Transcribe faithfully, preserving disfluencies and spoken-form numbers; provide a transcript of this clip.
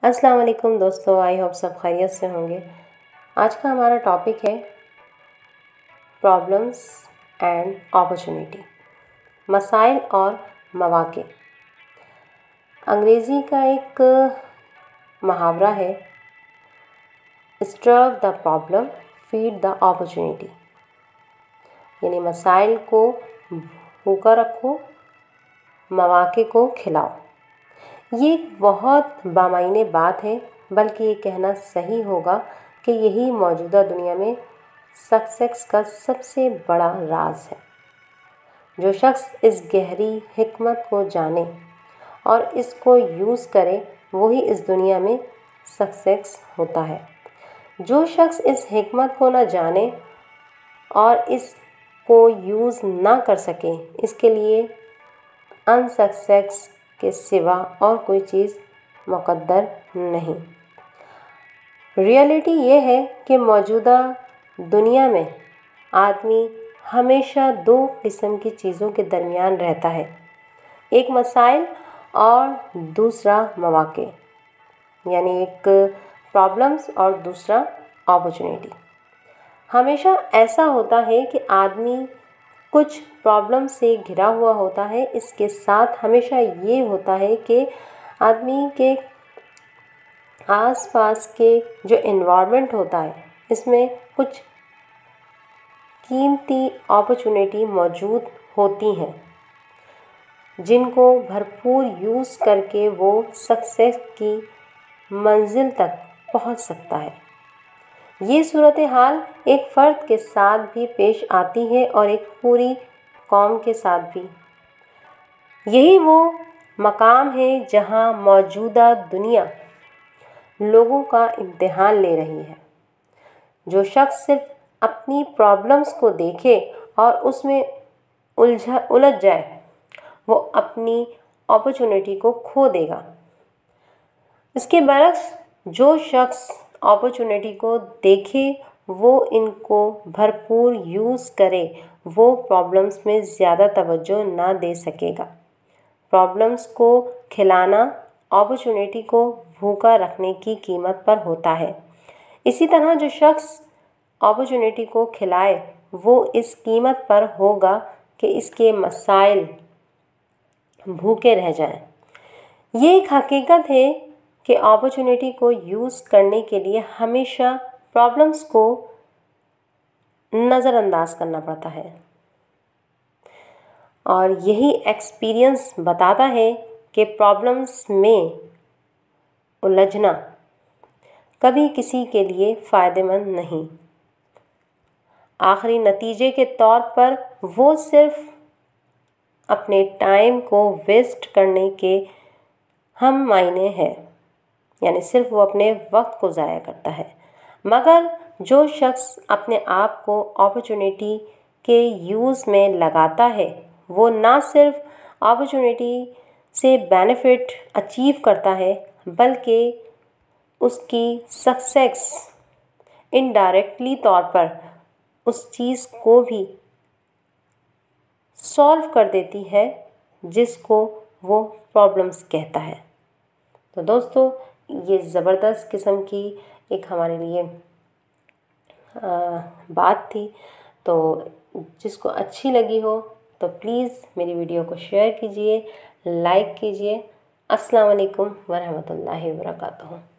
अस्सलाम वालेकुम दोस्तों, आई होप सब खैरियत से होंगे। आज का हमारा टॉपिक है प्रॉब्लम्स एंड अपॉर्चुनिटी, मसाइल और मौक़े। अंग्रेज़ी का एक मुहावरा है, starve the problem feed the opportunity, यानी मसाइल को भूखा रखो, मौक़े को खिलाओ। ये एक बहुत बामायने बात है, बल्कि ये कहना सही होगा कि यही मौजूदा दुनिया में सक्सेस का सबसे बड़ा राज है। जो शख्स इस गहरी हिकमत को जाने और इसको यूज़ करे, वही इस दुनिया में सक्सेस होता है। जो शख्स इस हिकमत को न जाने और इसको यूज़ ना कर सके, इसके लिए अनसक्सेस के सिवा और कोई चीज़ मुक़द्दर नहीं। रियलिटी ये है कि मौजूदा दुनिया में आदमी हमेशा दो किस्म की चीज़ों के दरमियान रहता है, एक मसाइल और दूसरा मौक़े, यानी एक प्रॉब्लम्स और दूसरा अपॉर्चुनिटी। हमेशा ऐसा होता है कि आदमी कुछ प्रॉब्लम से घिरा हुआ होता है। इसके साथ हमेशा ये होता है कि आदमी के आसपास के जो एनवायरनमेंट होता है, इसमें कुछ कीमती अपॉर्चुनिटी मौजूद होती हैं, जिनको भरपूर यूज़ करके वो सक्सेस की मंजिल तक पहुंच सकता है। ये सूरत हाल एक फ़र्द के साथ भी पेश आती है और एक पूरी कौम के साथ भी। यही वो मकाम है जहां मौजूदा दुनिया लोगों का इम्तिहान ले रही है। जो शख्स सिर्फ अपनी प्रॉब्लम्स को देखे और उसमें उलझा उलझ जाए, वो अपनी अपॉर्चुनिटी को खो देगा। इसके बरक्स जो शख्स अपॉर्चुनिटी को देखे, वो इनको भरपूर यूज़ करे, वो प्रॉब्लम्स में ज़्यादा तवज्जो ना दे सकेगा। प्रॉब्लम्स को खिलाना अपॉर्चुनिटी को भूखा रखने की कीमत पर होता है। इसी तरह जो शख्स अपॉर्चुनिटी को खिलाए, वो इस कीमत पर होगा कि इसके मसाइल भूखे रह जाएं। ये एक हकीकत है कि अपॉर्चुनिटी को यूज़ करने के लिए हमेशा प्रॉब्लम्स को नज़रअंदाज करना पड़ता है, और यही एक्सपीरियंस बताता है कि प्रॉब्लम्स में उलझना कभी किसी के लिए फ़ायदेमंद नहीं। आखिरी नतीजे के तौर पर वो सिर्फ अपने टाइम को वेस्ट करने के हम मायने हैं, यानी सिर्फ वो अपने वक्त को ज़ाया करता है। मगर जो शख्स अपने आप को अपॉर्चुनिटी के यूज़ में लगाता है, वो ना सिर्फ अपॉर्चुनिटी से बेनिफिट अचीव करता है, बल्कि उसकी सक्सेस इनडायरेक्टली तौर पर उस चीज़ को भी सॉल्व कर देती है जिसको वो प्रॉब्लम्स कहता है। तो दोस्तों, ये ज़बरदस्त किस्म की एक हमारे लिए आ, बात थी। तो जिसको अच्छी लगी हो तो प्लीज़ मेरी वीडियो को शेयर कीजिए, लाइक कीजिए। अस्सलाम वालेकुम वरहमतुल्लाहि वबरकातुहू।